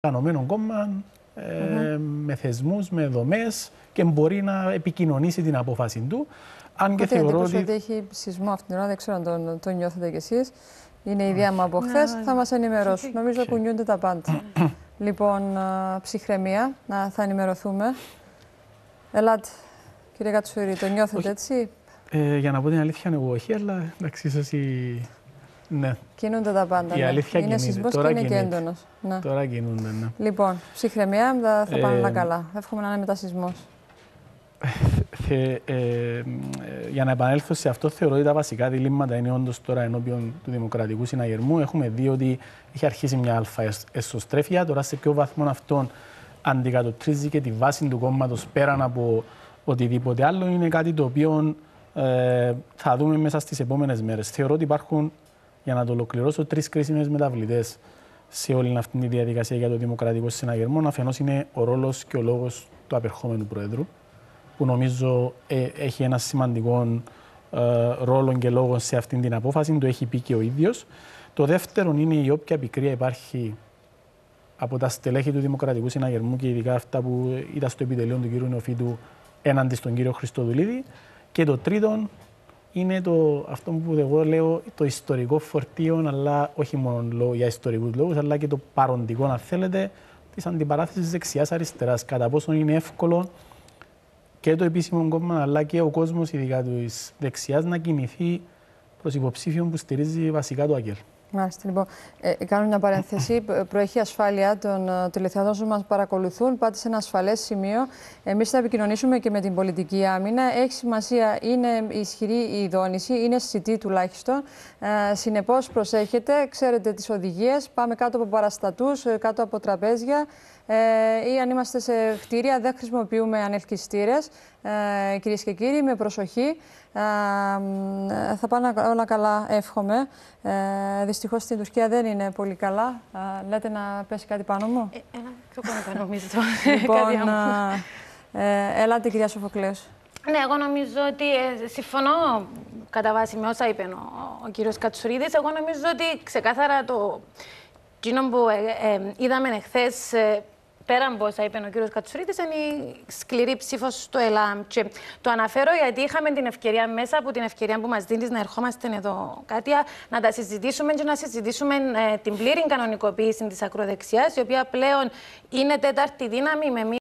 οργανωμένο κόμμα με θεσμούς, με δομές και μπορεί να επικοινωνήσει την απόφαση του. Αν και θεωρώ ότι έχει σεισμό αυτήν την ώρα, δεν ξέρω αν το νιώθετε κι εσείς. Είναι η ιδέα μου από χθες, θα μας ενημερώσουν. Νομίζω κουνιούνται τα πάντα. Λοιπόν, ψυχραιμία, θα ενημερωθούμε. Ελάτε, κύριε Κατσουρί, το νιώθετε έτσι? Για να πω την αλήθεια, εγώ όχι, αλλά εντάξει, ίσως ναι. Κινούνται τα πάντα. Η αλήθεια είναι σεισμός και είναι και έντονος. Ναι. Τώρα κινούνται, ναι. Λοιπόν, ψυχραιμία, θα πάνε όλα καλά. Εύχομαι να είναι μετά σεισμός. Για να επανέλθω σε αυτό, θεωρώ ότι τα βασικά διλήμματα είναι όντως τώρα ενώπιον του Δημοκρατικού Συναγερμού. Έχουμε δει ότι έχει αρχίσει μια αλφα εσωστρέφεια. Τώρα, σε ποιο βαθμό αυτόν αντικατοπτρίζει και τη βάση του κόμματος πέραν από οτιδήποτε άλλο, είναι κάτι το οποίο θα δούμε μέσα στις επόμενες μέρες. Θεωρώ ότι υπάρχουν, για να το ολοκληρώσω, 3 κρίσιμες μεταβλητές σε όλη αυτή τη διαδικασία για το Δημοκρατικό Συναγερμό. Αφενός είναι ο ρόλος και ο λόγος του απερχόμενου Προέδρου, που νομίζω έχει ένα σημαντικό ρόλο και λόγο σε αυτή την απόφαση, το έχει πει και ο ίδιος. Το δεύτερο είναι η όποια πικρία υπάρχει από τα στελέχη του Δημοκρατικού Συναγερμού και ειδικά αυτά που ήταν στο επιτελείο του κ. Νεοφίτου έναντι στον κύριο Χριστοδουλίδη. Και το τρίτο είναι αυτό που εγώ λέω το ιστορικό φορτίο, αλλά όχι μόνο για ιστορικούς λόγους, αλλά και το παροντικό, αν θέλετε, της αντιπαράθεσης δεξιάς-αριστεράς. Κατά πόσο είναι εύκολο και το επίσημο κόμμα, αλλά και ο κόσμος, ειδικά της δεξιάς, να κινηθεί προς υποψήφιον που στηρίζει βασικά το ΑΚΕΛ. Μάλιστα, λοιπόν. Κάνω μια παρένθεση. Προέχει ασφάλεια των τηλεθεατών που μας παρακολουθούν. Πάτε σε ένα ασφαλές σημείο. Εμείς θα επικοινωνήσουμε και με την πολιτική άμυνα. Έχει σημασία, είναι ισχυρή η δόνηση, είναι αισθητή τουλάχιστον. Συνεπώς, προσέχετε, ξέρετε τις οδηγίες. Πάμε κάτω από παραστατούς, κάτω από τραπέζια. Ή αν είμαστε σε κτίρια, δεν χρησιμοποιούμε ανελκυστήρες. Κυρίες και κύριοι, με προσοχή. Θα πάνε όλα καλά, εύχομαι. Δυστυχώς στην Τουρκία δεν είναι πολύ καλά. Λέτε να πέσει κάτι πάνω μου? Ένα πιο κόμμα νομίζω. Λοιπόν, ελάτε κυρία Σοφοκλέους. Ναι, εγώ νομίζω ότι συμφωνώ κατά βάση με όσα είπε ο κύριος Κατσουρίδης. Εγώ νομίζω ότι ξεκάθαρα το κοινό που είδαμε εχθές, πέραν από όσα είπε ο κύριος Κατσουρίδης, είναι η σκληρή ψήφος στο ΕΛΑΜ. Και το αναφέρω γιατί είχαμε την ευκαιρία, μέσα από την ευκαιρία που μας δίνεις, να ερχόμαστε εδώ Κάτια, να τα συζητήσουμε και να συζητήσουμε την πλήρη κανονικοποίηση της ακροδεξιάς, η οποία πλέον είναι τέταρτη δύναμη με